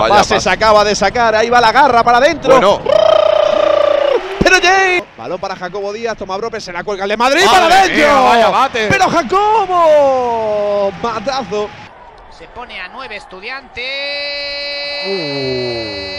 Pase se acaba de sacar. Ahí va la garra para adentro. Bueno. Pero Jay. Balón para Jacobo Díaz. Toma Brope. Se la cuelga el de Madrid. ¡Madre Para adentro. mía, vaya bate! Pero Jacobo. Matazo. Se pone a 9 Estudiantes.